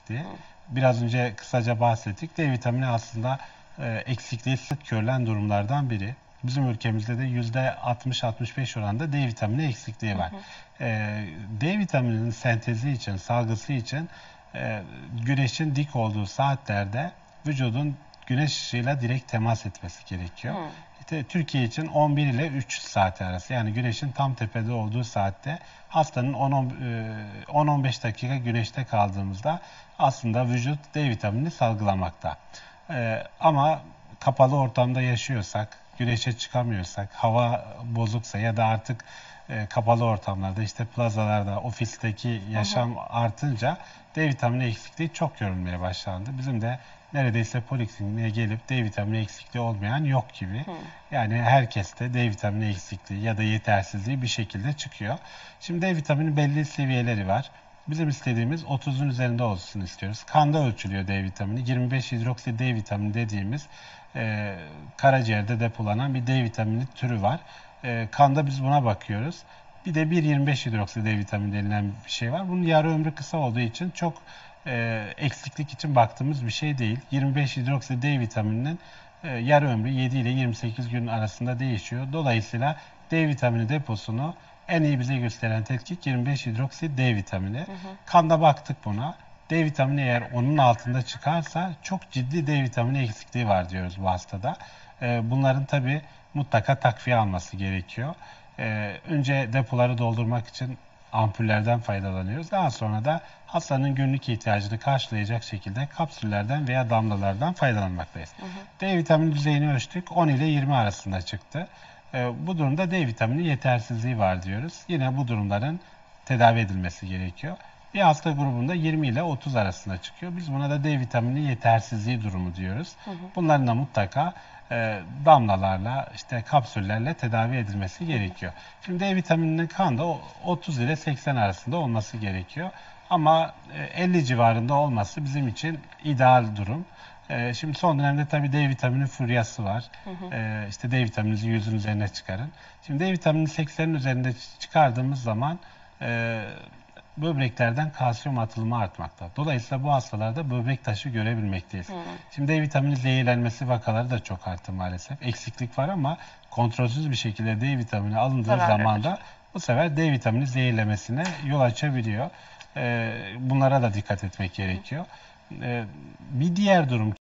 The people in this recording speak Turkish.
eksikliği. Biraz önce kısaca bahsettik. D vitamini aslında eksikliği sık görülen durumlardan biri. Bizim ülkemizde de %60-65 oranında D vitamini eksikliği var. D vitamininin sentezi için, salgısı için güneşin dik olduğu saatlerde vücudun güneş ışığıyla direkt temas etmesi gerekiyor. İşte Türkiye için 11 ile 3 saat arası, yani güneşin tam tepede olduğu saatte hastanın 10-15 dakika güneşte kaldığımızda aslında vücut D vitaminini salgılamakta. Ama kapalı ortamda yaşıyorsak, güneşe çıkamıyorsak, hava bozuksa ya da artık kapalı ortamlarda, işte plazalarda, ofisteki yaşam artınca D vitamini eksikliği çok görülmeye başlandı. Bizim de neredeyse polikliniğe gelip D vitamini eksikliği olmayan yok gibi. Yani herkeste D vitamini eksikliği ya da yetersizliği bir şekilde çıkıyor. Şimdi D vitamini belli seviyeleri var. Bizim istediğimiz 30'un üzerinde olsun istiyoruz. Kanda ölçülüyor D vitamini. 25 hidroksi D vitamini dediğimiz karaciğerde depolanan bir D vitamini türü var. Kanda biz buna bakıyoruz. Bir de 1,25 hidroksi D vitamini denilen bir şey var. Bunun yarı ömrü kısa olduğu için çok eksiklik için baktığımız bir şey değil. 25 hidroksi D vitamininin yarı ömrü 7 ile 28 gün arasında değişiyor. Dolayısıyla D vitamini deposunu en iyi bize gösteren tetkik 25 hidroksi D vitamini. Kanda baktık buna. D vitamini eğer onun altında çıkarsa çok ciddi D vitamini eksikliği var diyoruz bu hastada. Bunların tabi mutlaka takviye alması gerekiyor. Önce depoları doldurmak için ampullerden faydalanıyoruz. Daha sonra da hastanın günlük ihtiyacını karşılayacak şekilde kapsüllerden veya damlalardan faydalanmaktayız. D vitamini düzeyini ölçtük. 10 ile 20 arasında çıktı. Bu durumda D vitamini yetersizliği var diyoruz. Yine bu durumların tedavi edilmesi gerekiyor. Bir hasta grubunda 20 ile 30 arasında çıkıyor. Biz buna da D vitamini yetersizliği durumu diyoruz. Bunların da mutlaka damlalarla, işte kapsüllerle tedavi edilmesi gerekiyor. Şimdi D vitamininin kanda 30 ile 80 arasında olması gerekiyor. Ama 50 civarında olması bizim için ideal durum. Şimdi son dönemde tabii D vitamini furyası var. İşte D vitamininizi 100'ün üzerine çıkarın. Şimdi D vitamini 80'in üzerinde çıkardığımız zaman böbreklerden kalsiyum atılımı artmakta. Dolayısıyla bu hastalarda böbrek taşı görebilmekteyiz. Şimdi D vitamini zehirlenmesi vakaları da çok arttı maalesef. Eksiklik var ama kontrolsüz bir şekilde D vitamini alındığı zaman da bu sefer D vitamini zehirlemesine yol açabiliyor. Bunlara da dikkat etmek gerekiyor. Bir diğer durum